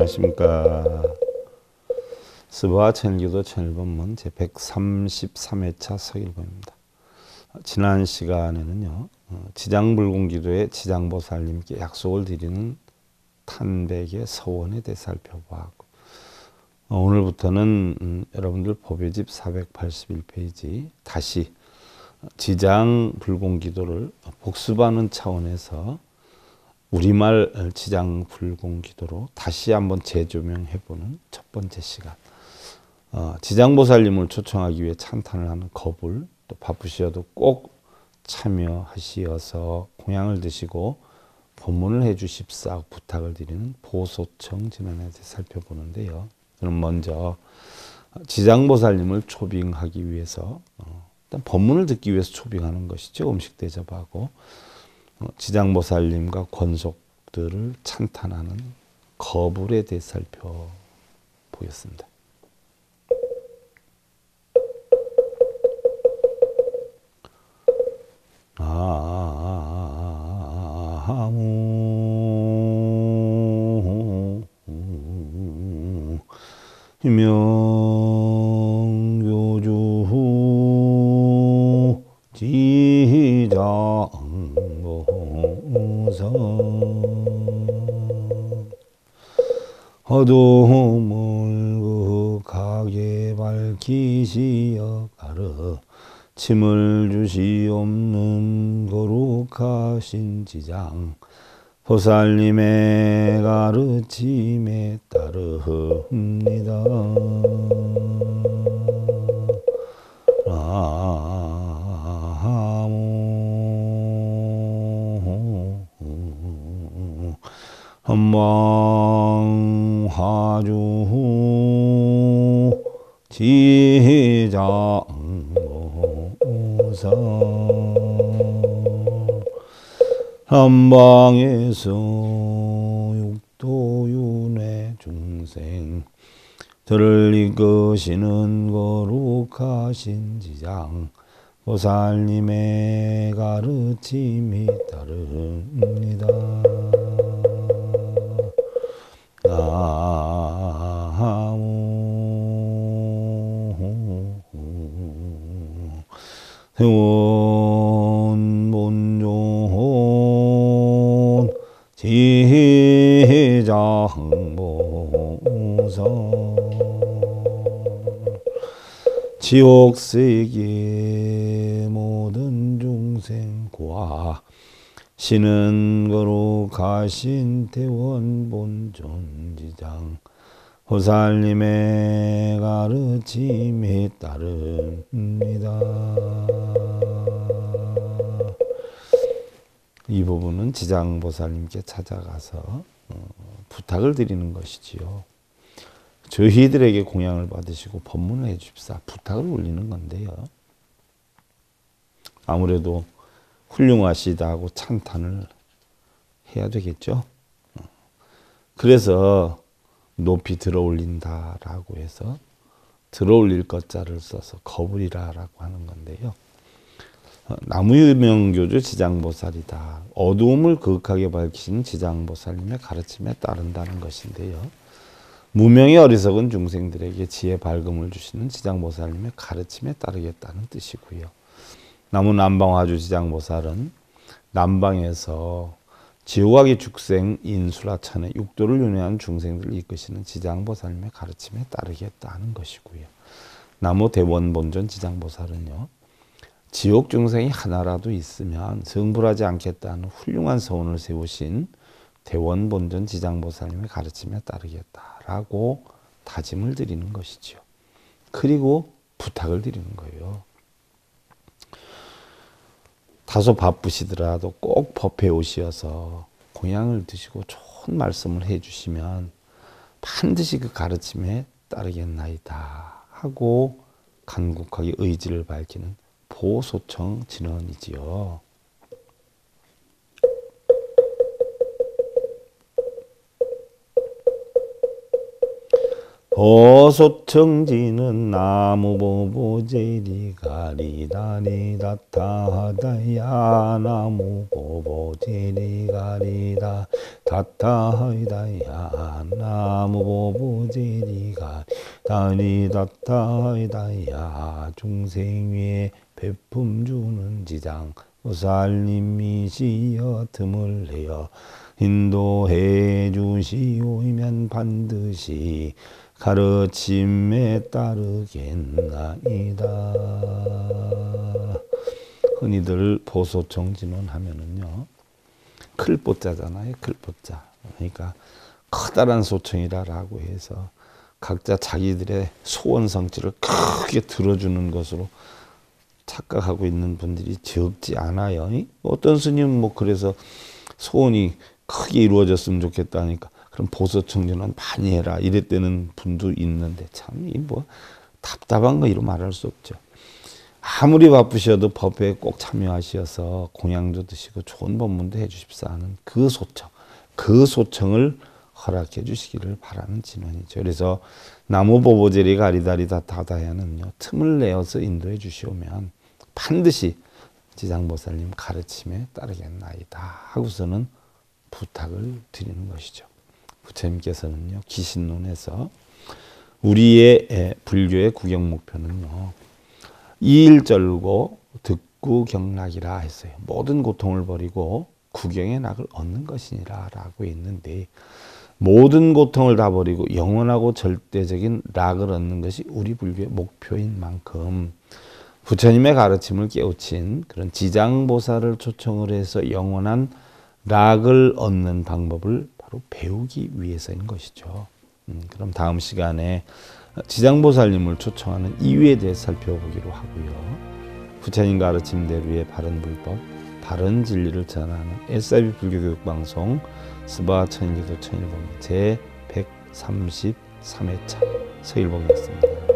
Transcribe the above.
안녕하십니까. 스바 천일기도 천일본문 제133회차 서일본입니다. 지난 시간에는요, 지장불공기도의 지장보살님께 약속을 드리는 탄백의 서원에 대해 살펴보았고, 오늘부터는 여러분들 법요집 481페이지 다시 지장불공기도를 복습하는 차원에서 우리말 지장불공기도로 다시 한번 재조명해보는 첫 번째 시간. 지장보살님을 초청하기 위해 찬탄을 하는 거불, 또 바쁘시어도 꼭 참여하시어서 공양을 드시고 법문을 해주십사 부탁을 드리는 보소청 진언에 대해 살펴보는데요. 그럼 먼저 지장보살님을 초빙하기 위해서 일단 법문을 듣기 위해서 초빙하는 것이죠. 음식 대접하고 지장보살님과 권속들을 찬탄하는 거불에 대해 살펴보겠습니다. 명교주 지장보살 어둠을 극하게 밝히시어 가르 침을 주시옵는 거룩하신 지장 보살님의 가르침에 따릅니다. 한방화주 지장보살 한방에서 육도윤회 중생 저를 이끄시는 거룩하신 지장 보살님의 가르침이 따릅니다. 세원본존 지장보살 지옥세계 모든 중생 구하시는 거룩하신 대원본존지장 보살님의 가르침에 따릅니다. 이 부분은 지장보살님께 찾아가서 부탁을 드리는 것이지요. 저희들에게 공양을 받으시고 법문을 해주십사 부탁을 올리는 건데요. 아무래도 훌륭하시다 하고 찬탄을 해야 되겠죠. 그래서 높이 들어올린다라고 해서 들어올릴 것자를 써서 거불이라고 하는 건데요. 나무유명교주 지장보살이다. 어두움을 극하게 밝히시는 지장보살님의 가르침에 따른다는 것인데요. 무명의 어리석은 중생들에게 지혜 밝음을 주시는 지장보살님의 가르침에 따르겠다는 뜻이고요. 나무 남방화주 지장보살은 남방에서 지옥악의 죽생 인수라천의 육도를 윤회한 중생들을 이끄시는 지장보살님의 가르침에 따르겠다는 것이고요. 나무 대원본존 지장보살은요. 지옥 중생이 하나라도 있으면 성불하지 않겠다는 훌륭한 서원을 세우신 대원본존 지장보살님의 가르침에 따르겠다라고 다짐을 드리는 것이죠. 그리고 부탁을 드리는 거예요. 다소 바쁘시더라도 꼭 법회 오시어서 공양을 드시고 좋은 말씀을 해주시면 반드시 그 가르침에 따르겠나이다 하고 간곡하게 의지를 밝히는 보소청 진언이지요. 보소청지는 나무보보제리가리다리다타하다야 나무보보제리가리다 다타이다야 나무보보제리가 다리다타이다야 중생위에 베품 주는 지장 보살님이시여 틈을 내어 인도해 주시오면 반드시 가르침에 따르겠나이다. 흔히들 보소청 진원하면은요, 클보자잖아요. 클보자. 그러니까 커다란 소청이라고 해서 각자 자기들의 소원 성취를 크게 들어주는 것으로 착각하고 있는 분들이 적지 않아요. 어떤 스님은 뭐 그래서 소원이 크게 이루어졌으면 좋겠다니까 그럼 보소청진원 많이 해라 이랬다는 분도 있는데 참 이 뭐 답답한 거 이로 말할 수 없죠. 아무리 바쁘셔도 법회에 꼭 참여하셔서 공양도 드시고 좋은 법문도 해주십사 하는 그 소청을 허락해 주시기를 바라는 진원이죠. 그래서 나무보보제리가 아리다리다 다다야는요, 틈을 내어서 인도해 주시오면 반드시 지장보살님 가르침에 따르겠나이다 하고서는 부탁을 드리는 것이죠. 부처님께서는요, 기신론에서 우리의 불교의 구경 목표는요, 이일절고 득구경락이라 했어요. 모든 고통을 버리고 구경의 낙을 얻는 것이니라 라고 했는데, 모든 고통을 다 버리고 영원하고 절대적인 락을 얻는 것이 우리 불교의 목표인 만큼 부처님의 가르침을 깨우친 그런 지장보살을 초청을 해서 영원한 락을 얻는 방법을 바로 배우기 위해서인 것이죠. 그럼 다음 시간에 지장보살님을 초청하는 이유에 대해 살펴보기로 하고요. 부처님 가르침대로의 바른 불법, 바른 진리를 전하는 SIB 불교교육방송 스바 천일기도 천일봉 제 133회차 서일봉이었습니다.